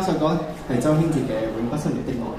一首歌係周興哲嘅《永不失聯的愛》。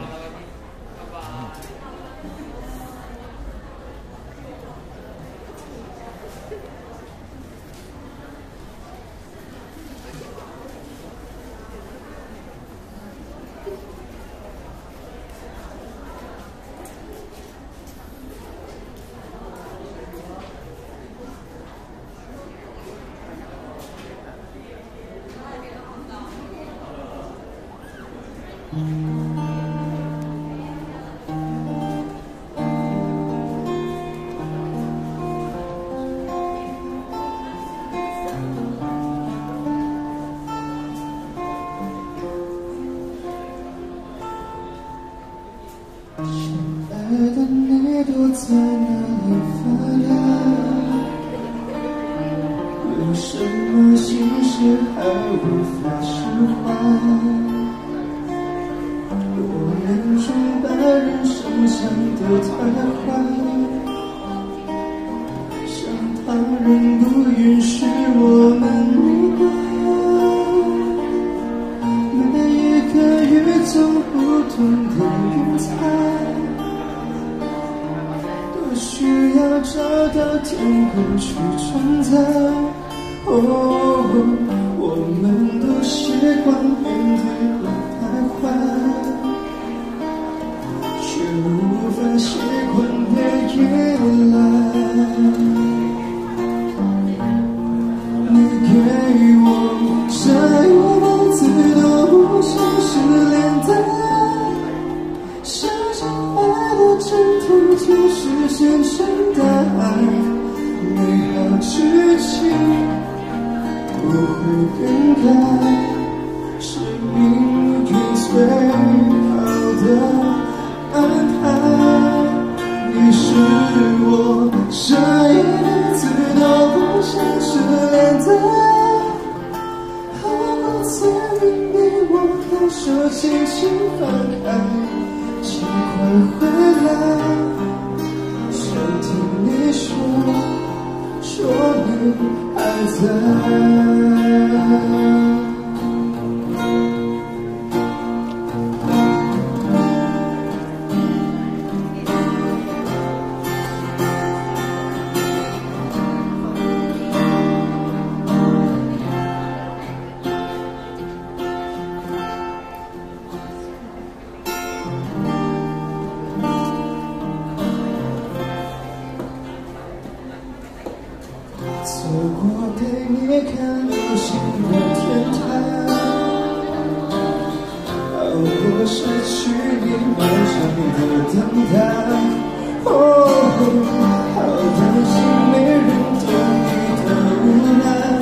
亲爱的，你躲在哪里发呆？有什么心事还无法释怀？我眼中把人生想得太坏，像旁人不允许我们明白，每一个与众不同的云彩，都需要找到天空去承载。我们都习惯面对和徘徊，却无法习惯被依赖。你给我下一辈子都不想失联的爱，相信爱的征途就是现成的爱，美好剧情不会更改，是命运最好的安排。你是我下一辈子都不想失联的爱，好好在与你我的手轻轻放开，请快回来，想听你说你还在。走过给你看流星的天台，熬过失去你漫长的等待。好担心没人懂你的无奈，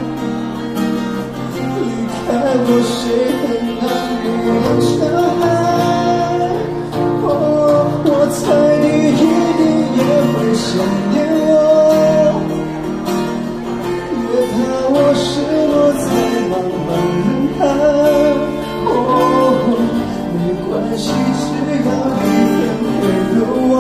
离开我谁很难遇到尘埃。我猜你一定也会想念我，我失落在茫茫人海，没关系，只要你很温柔。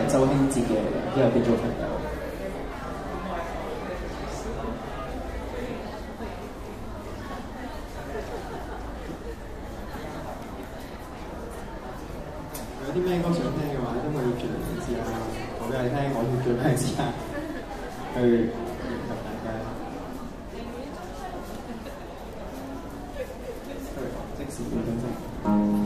周興哲嘅一個變做朋友。有啲咩歌想聽嘅話，都可以盡量試下講俾你聽，我要盡量試下去迎合大家。即時要分析。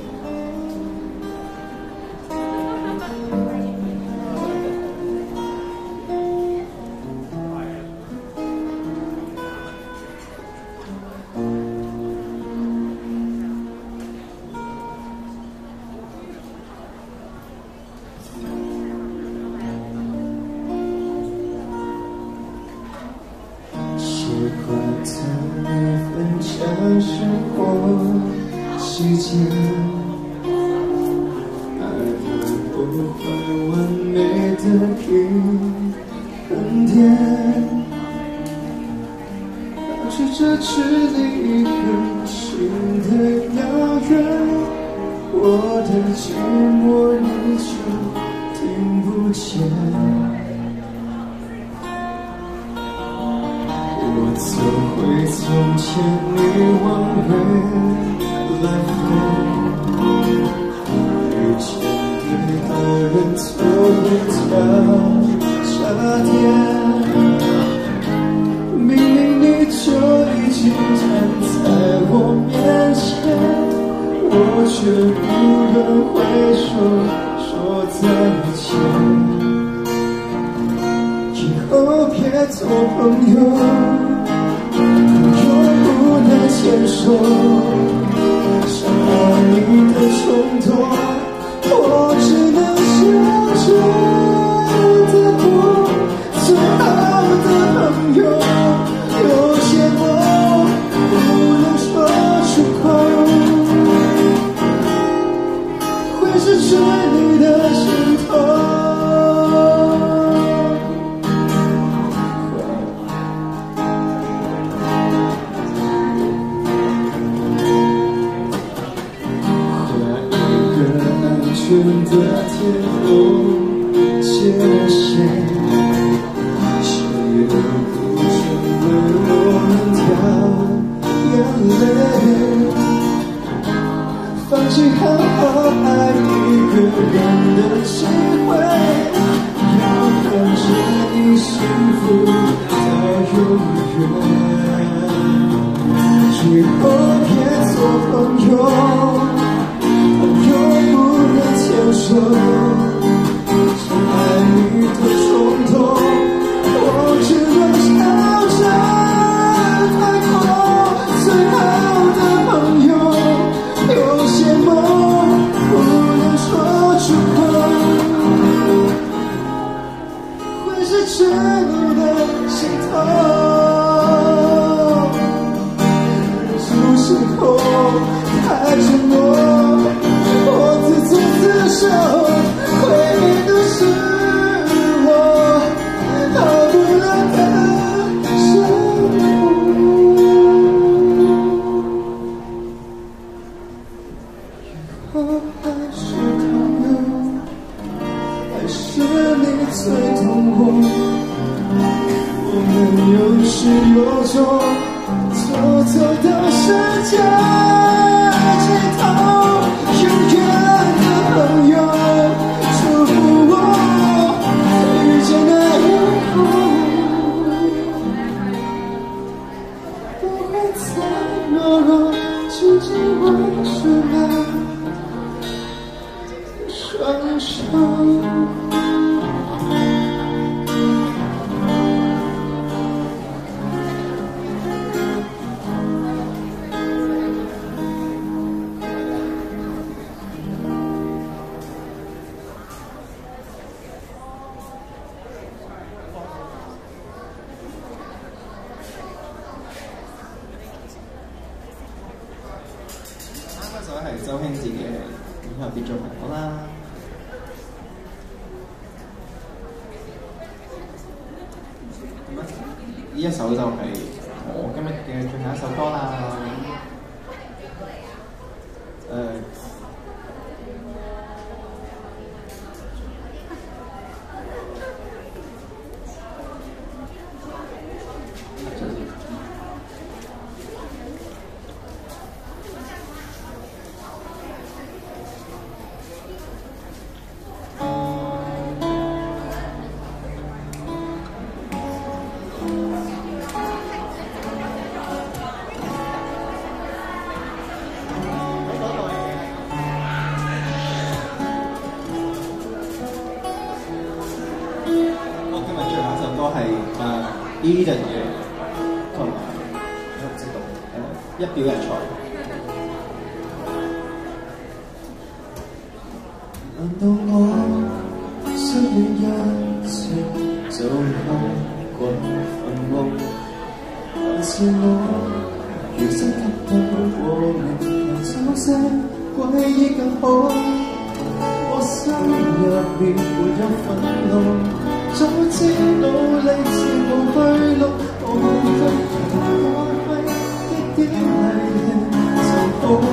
係周興哲嘅以後變做朋友啦。咁呢一首就係我今日嘅最後一首歌啦。 係Eden 嘅，同埋我唔識讀一表人才。難道我失戀一次就空過墳墓？還是我如失給到和明天找些歸依更好？我心入面沒有憤怒，早知努力是無去路，我得開一點力就好。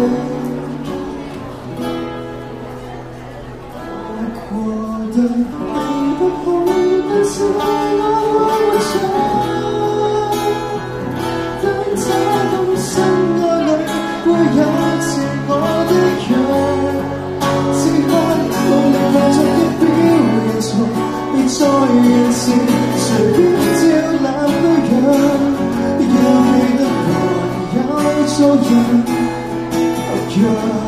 我過得並不好，但是我活着。當找到心愛裏會有自我的樣。此刻努力為着一表人才，別在人前隨便照攬虛樣，要記得還有做人合約。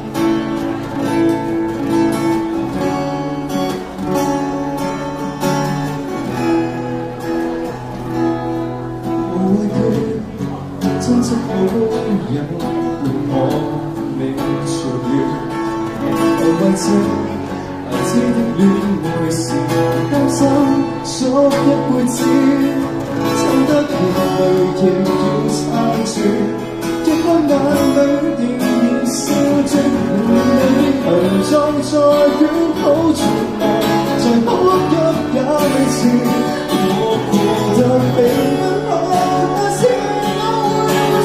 無畏懼真正好友令我未除了。為這孩子的戀愛是擔心足一輩子，走得越累仍要撐住，一開眼裏仍然笑着，你強壯在捲土重來，再哭泣也未遲。我過得並不好，但是我會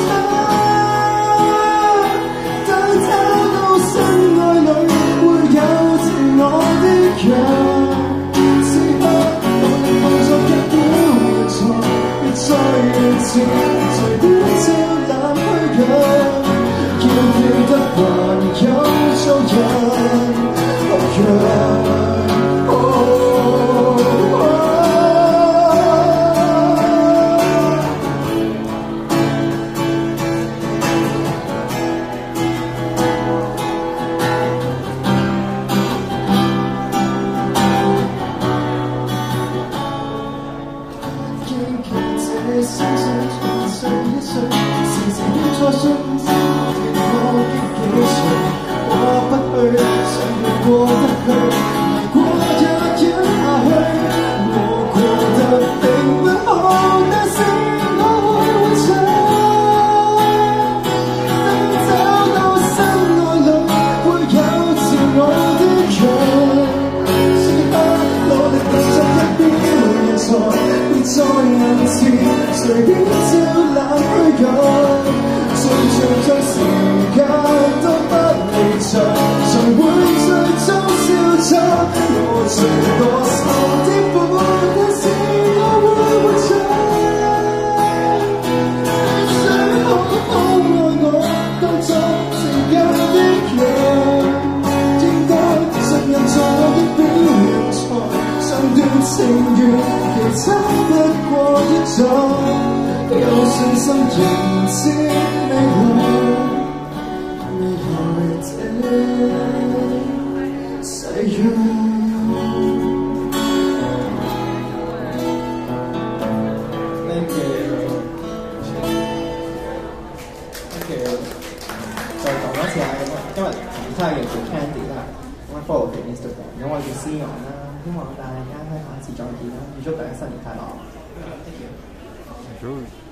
活着。當找到心愛裏我的樣，此刻我哋當作一表人才，別在人前隨便照攬虛樣，要記得還有做人合約。我信我的幾歲，過不去，想要過得去，捱過也忍下去。我過得並不好，但是我會活着。當找到心愛裏會有自我的樣，此刻努力當作一表人才，別在人前隨便照攬虛樣。最長將時間都不離場，誰會最終笑着？我最多受的苦，但是我會活着。想好好愛我，當作情人的樣，應該信任做我一表人才，上段情緣其差不過一種。有信心迎接未來這誓約。Thank you， 再講多次啊！今日其他嘅叫 Candy 啦，咁 follow 佢 Instagram， 咁我叫思陽啦，希望大家可以下一次再見啦，預祝大家新年快樂。Thank you。